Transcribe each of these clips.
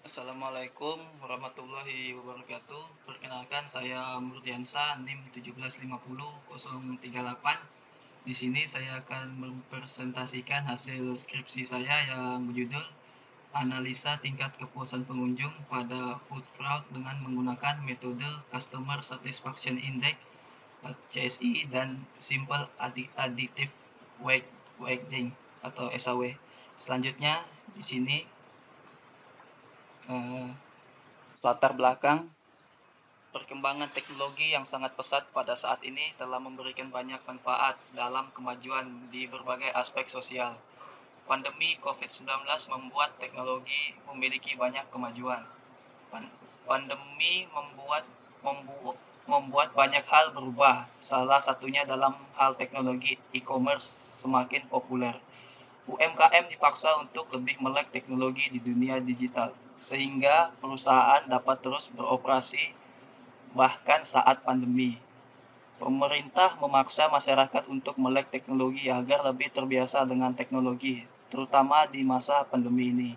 Assalamualaikum warahmatullahi wabarakatuh. Perkenalkan saya Murdiansa NIM 1750038. Di sini saya akan mempresentasikan hasil skripsi saya yang berjudul Analisa Tingkat Kepuasan Pengunjung pada Food Crowd dengan menggunakan metode Customer Satisfaction Index (CSI) dan Simple Additive Weighting atau SAW. Selanjutnya di sini latar belakang perkembangan teknologi yang sangat pesat pada saat ini telah memberikan banyak manfaat dalam kemajuan di berbagai aspek sosial. Pandemi COVID-19 membuat teknologi memiliki banyak kemajuan. Pandemi membuat banyak hal berubah. Salah satunya dalam hal teknologi e-commerce semakin populer. UMKM dipaksa untuk lebih melek teknologi di dunia digital, sehingga perusahaan dapat terus beroperasi bahkan saat pandemi. Pemerintah memaksa masyarakat untuk melek teknologi agar lebih terbiasa dengan teknologi, terutama di masa pandemi ini.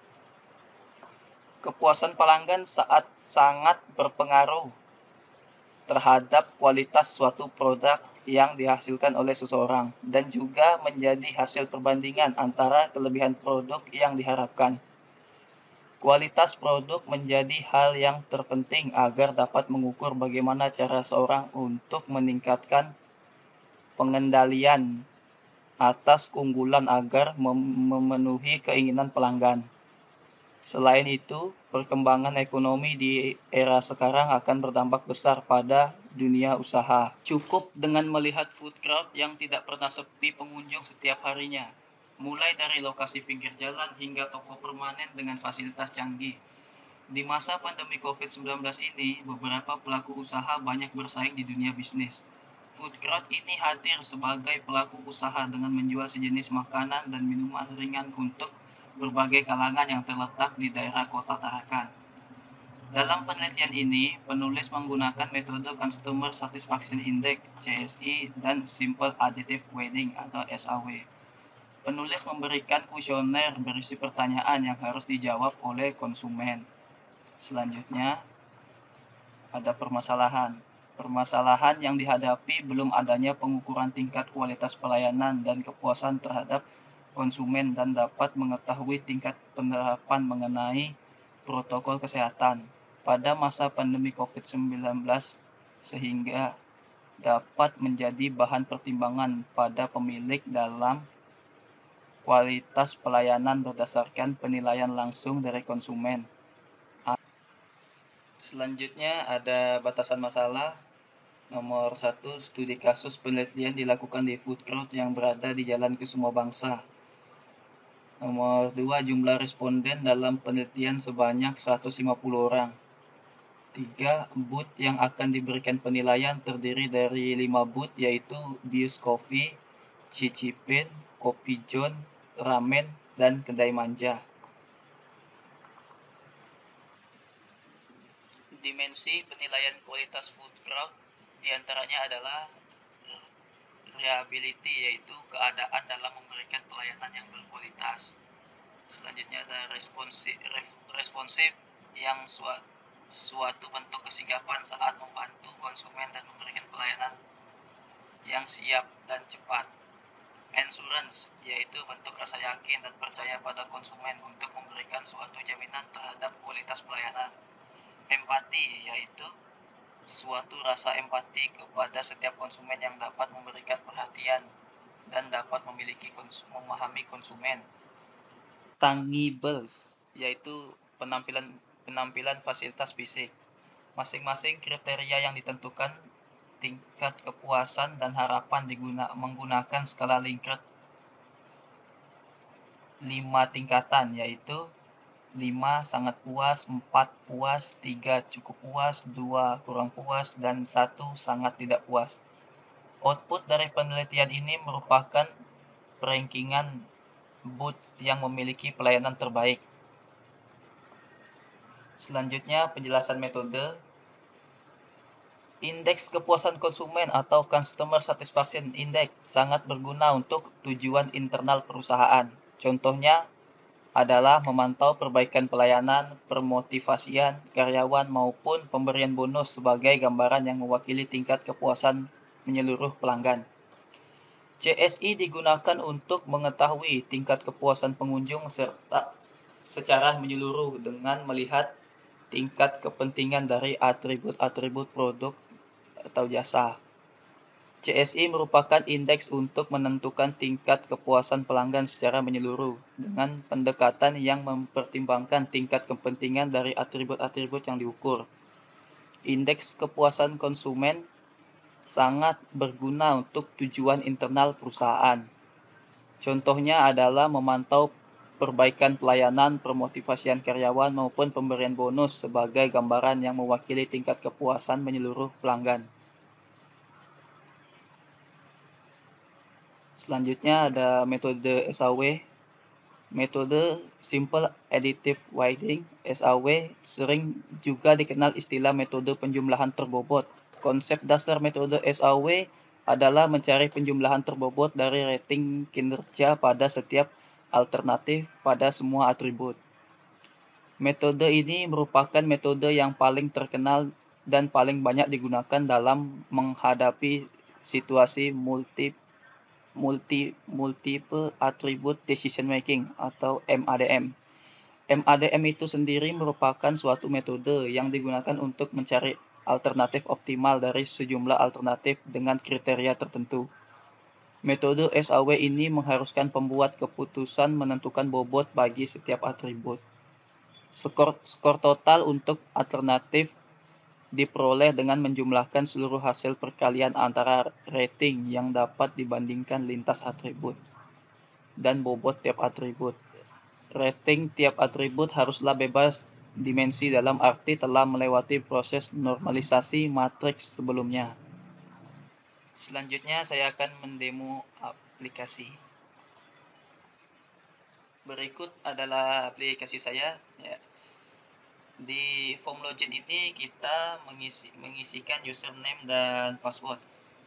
Kepuasan pelanggan sangat berpengaruh terhadap kualitas suatu produk yang dihasilkan oleh seseorang dan juga menjadi hasil perbandingan antara kelebihan produk yang diharapkan. Kualitas produk menjadi hal yang terpenting agar dapat mengukur bagaimana cara seorang untuk meningkatkan pengendalian atas keunggulan agar memenuhi keinginan pelanggan. Selain itu, perkembangan ekonomi di era sekarang akan berdampak besar pada dunia usaha. Cukup dengan melihat food crowd yang tidak pernah sepi pengunjung setiap harinya, mulai dari lokasi pinggir jalan hingga toko permanen dengan fasilitas canggih. Di masa pandemi COVID-19 ini, beberapa pelaku usaha banyak bersaing di dunia bisnis. Food crowd ini hadir sebagai pelaku usaha dengan menjual sejenis makanan dan minuman ringan untuk berbagai kalangan yang terletak di daerah kota Tarakan. Dalam penelitian ini, penulis menggunakan metode Customer Satisfaction Index (CSI) dan Simple Additive Weighting atau SAW. Penulis memberikan kuesioner berisi pertanyaan yang harus dijawab oleh konsumen. Selanjutnya, ada permasalahan. Permasalahan yang dihadapi belum adanya pengukuran tingkat kualitas pelayanan dan kepuasan terhadap konsumen dan dapat mengetahui tingkat penerapan mengenai protokol kesehatan pada masa pandemi COVID-19 sehingga dapat menjadi bahan pertimbangan pada pemilik dalam kualitas pelayanan berdasarkan penilaian langsung dari konsumen. Selanjutnya ada batasan masalah. Nomor 1, studi kasus penelitian dilakukan di food crowd yang berada di Jalan Kusumabangsa. Nomor 2, jumlah responden dalam penelitian sebanyak 150 orang. 3, booth yang akan diberikan penilaian terdiri dari 5 booth yaitu Bius Coffee, Cicipin, Kopi John, Ramen, dan Kedai Manja. Dimensi penilaian kualitas food crowd diantaranya adalah reliability, yaitu keadaan dalam memberikan pelayanan yang berkualitas. Selanjutnya ada responsif yang suatu bentuk kesigapan saat membantu konsumen dan memberikan pelayanan yang siap dan cepat. Insurance, yaitu bentuk rasa yakin dan percaya pada konsumen untuk memberikan suatu jaminan terhadap kualitas pelayanan. Empati, yaitu suatu rasa empati kepada setiap konsumen yang dapat memberikan perhatian dan dapat memahami konsumen. Tangibles, yaitu penampilan fasilitas fisik. Masing-masing kriteria yang ditentukan tingkat kepuasan dan harapan menggunakan skala Likert 5 tingkatan, yaitu 5 sangat puas, 4 puas, 3 cukup puas, 2 kurang puas, dan 1 sangat tidak puas. Output dari penelitian ini merupakan rankingan booth yang memiliki pelayanan terbaik. Selanjutnya, penjelasan metode. Indeks kepuasan konsumen atau Customer Satisfaction Index sangat berguna untuk tujuan internal perusahaan. Contohnya adalah memantau perbaikan pelayanan, permotivasian karyawan maupun pemberian bonus sebagai gambaran yang mewakili tingkat kepuasan menyeluruh pelanggan. CSI digunakan untuk mengetahui tingkat kepuasan pengunjung serta secara menyeluruh dengan melihat tingkat kepentingan dari atribut-atribut produk atau jasa. CSI merupakan indeks untuk menentukan tingkat kepuasan pelanggan secara menyeluruh dengan pendekatan yang mempertimbangkan tingkat kepentingan dari atribut-atribut yang diukur. Indeks kepuasan konsumen sangat berguna untuk tujuan internal perusahaan. Contohnya adalah memantau perbaikan pelayanan, permotivasian karyawan maupun pemberian bonus sebagai gambaran yang mewakili tingkat kepuasan menyeluruh pelanggan. Selanjutnya ada metode SAW. Metode Simple Additive Weighting SAW sering juga dikenal istilah metode penjumlahan terbobot. Konsep dasar metode SAW adalah mencari penjumlahan terbobot dari rating kinerja pada setiap alternatif pada semua atribut. Metode ini merupakan metode yang paling terkenal dan paling banyak digunakan dalam menghadapi situasi multiple attribute decision making atau MADM. MADM itu sendiri merupakan suatu metode yang digunakan untuk mencari alternatif optimal dari sejumlah alternatif dengan kriteria tertentu. Metode SAW ini mengharuskan pembuat keputusan menentukan bobot bagi setiap atribut. Skor total untuk alternatif diperoleh dengan menjumlahkan seluruh hasil perkalian antara rating yang dapat dibandingkan lintas atribut dan bobot tiap atribut. Rating tiap atribut haruslah bebas dimensi dalam arti telah melewati proses normalisasi matriks sebelumnya. Selanjutnya saya akan mendemo aplikasi. Berikut adalah aplikasi saya. Ya. Di form login ini kita mengisikan username dan password.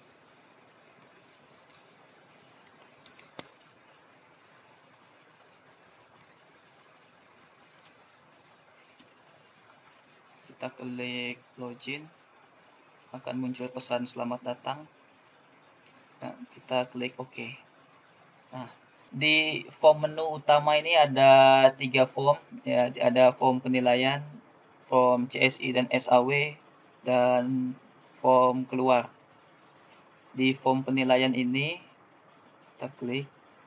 Kita klik login, akan muncul pesan selamat datang. Nah, kita klik OK. Nah, di form menu utama ini ada 3 form, ya, ada form penilaian, form CSI dan SAW, dan form keluar. Di form penilaian ini kita klik,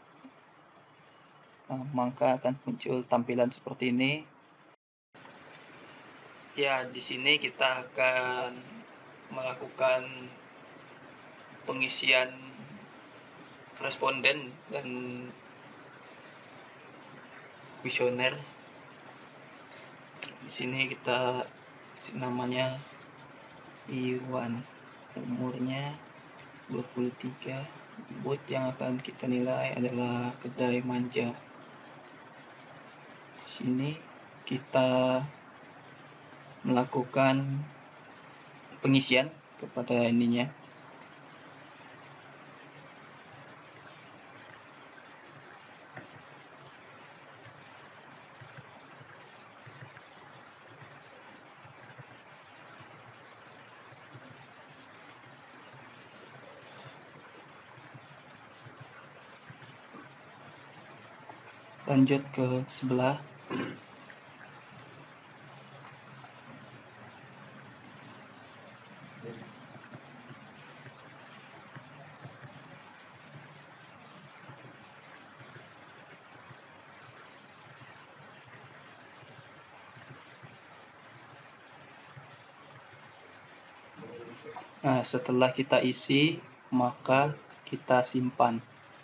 maka akan muncul tampilan seperti ini. Ya, di sini kita akan melakukan pengisian responden dan kuesioner. Di sini kita namanya Iwan, umurnya 23, booth yang akan kita nilai adalah kedai manja. Di sini kita melakukan pengisian kepada ininya. Lanjut ke sebelah. Nah, setelah kita isi, maka kita simpan.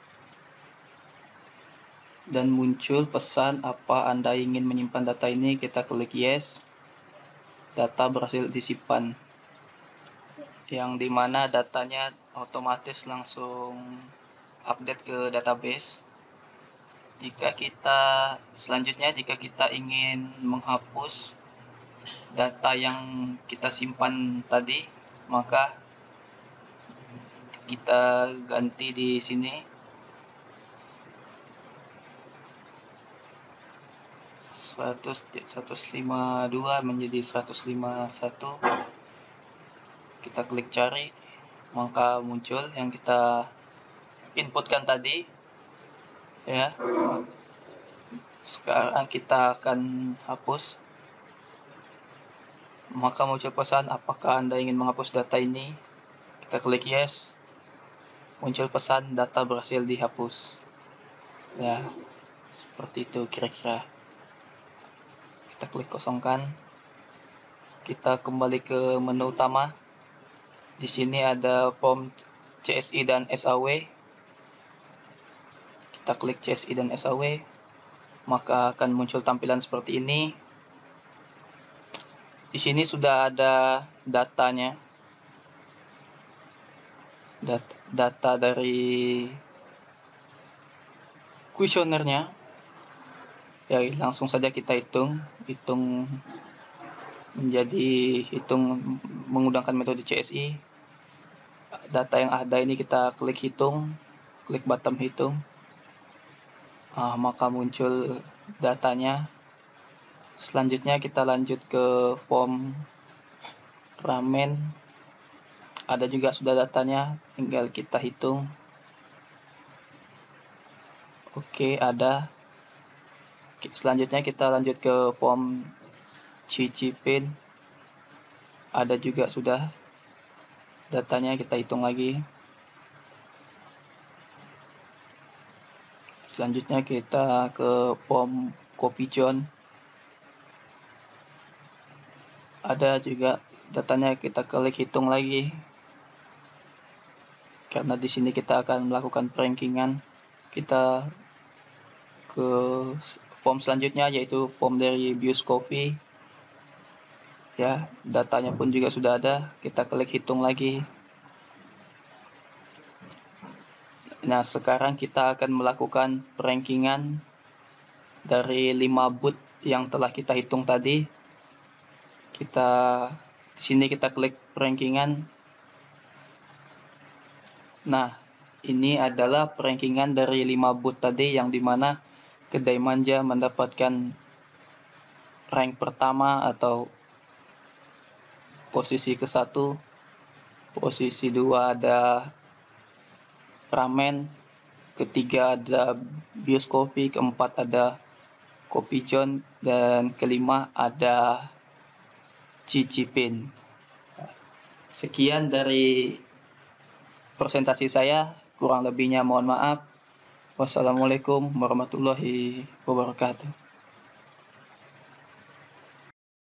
Dan muncul pesan apa Anda ingin menyimpan data ini, kita klik yes. Data berhasil disimpan. Yang dimana datanya otomatis langsung update ke database. Selanjutnya jika kita ingin menghapus data yang kita simpan tadi, maka kita ganti di sini. 152 menjadi 151. Kita klik cari, maka muncul yang kita inputkan tadi ya. Sekarang kita akan hapus, maka muncul pesan apakah Anda ingin menghapus data ini. Kita klik yes, muncul pesan data berhasil dihapus ya. Seperti itu kira-kira. Kita klik kosongkan, kita kembali ke menu utama. Di sini ada form CSI dan SAW. Kita klik CSI dan SAW, maka akan muncul tampilan seperti ini. Di sini sudah ada datanya, data dari kuesionernya. Ya, langsung saja kita hitung menggunakan metode CSI. Data yang ada ini kita klik hitung, klik button hitung, maka muncul datanya. Selanjutnya kita lanjut ke form ramen, ada juga sudah datanya, tinggal kita hitung. Oke, ada. Selanjutnya kita lanjut ke form cicipin, ada juga sudah datanya, kita hitung lagi. Selanjutnya kita ke form Kopijon, ada juga datanya, kita klik hitung lagi. Karena di sini kita akan melakukan rankingan, kita ke form selanjutnya yaitu form dari Bioskopi. Ya, datanya pun juga sudah ada, kita klik hitung lagi. Nah, sekarang kita akan melakukan rankingan dari 5 boot yang telah kita hitung tadi. Di sini kita klik rankingan. Nah, ini adalah rankingan dari 5 boot tadi, yang dimana Kedai Manja mendapatkan rank pertama atau posisi ke-1. Posisi 2 ada ramen, ketiga ada Bioskopi, keempat ada Kopijon, dan kelima ada Cicipin. Sekian dari presentasi saya, kurang lebihnya mohon maaf. Wassalamualaikum warahmatullahi wabarakatuh.